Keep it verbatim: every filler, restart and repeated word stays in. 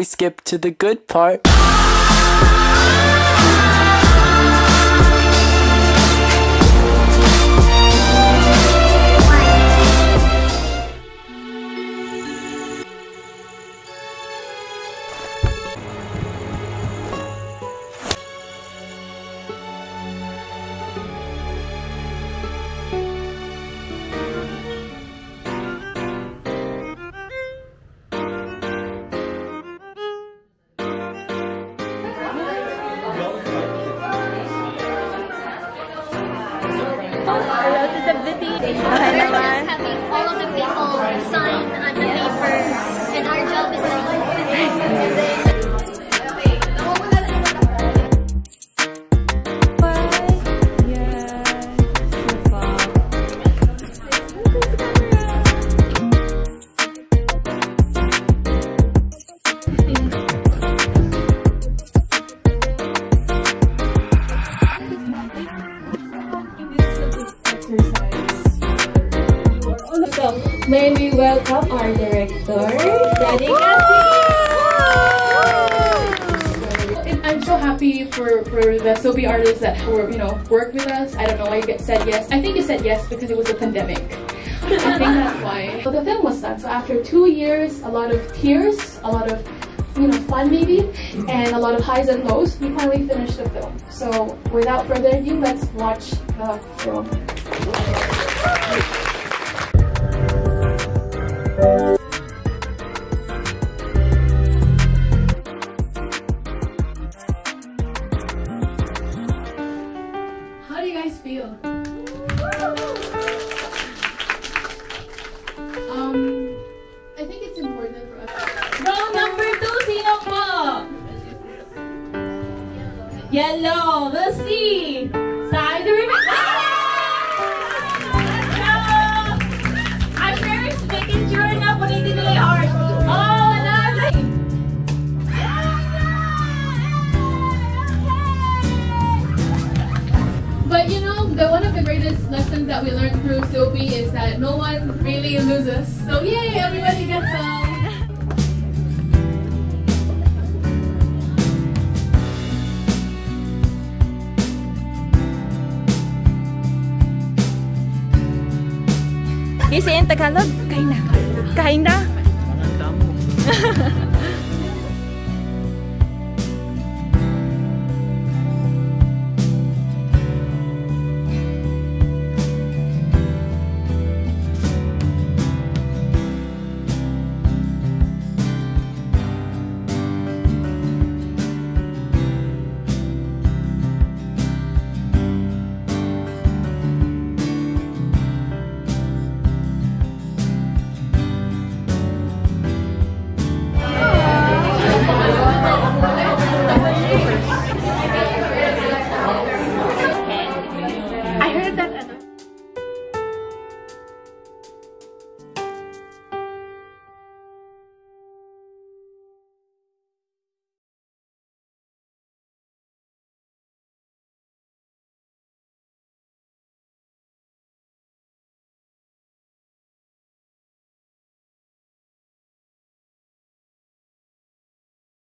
we skip to the good part. Having all of the people sign on the paper, and our job is like So, may we welcome our director, Daddy Kathy. I'm so happy for, for the Silbi artists that were, you know, worked with us. I don't know why you get said yes. I think you said yes because it was a pandemic. I think that's why. So the film was done. So after two years, a lot of tears, a lot of, you know, fun maybe, and a lot of highs and lows, we finally finished the film. So without further ado, let's watch the film. How do you guys feel? Um, I think it's important for us. Row number two, sino po? Yellow. We'll see. Side the ribbon. Let's go! Ushers, making sure na punitin nila yung heart. Oh, another. But you know, the one of the greatest lessons that we learned through Silbi is that no one really loses. So yay, everybody gets some. You say in Tagalog? Kain na. Kain na.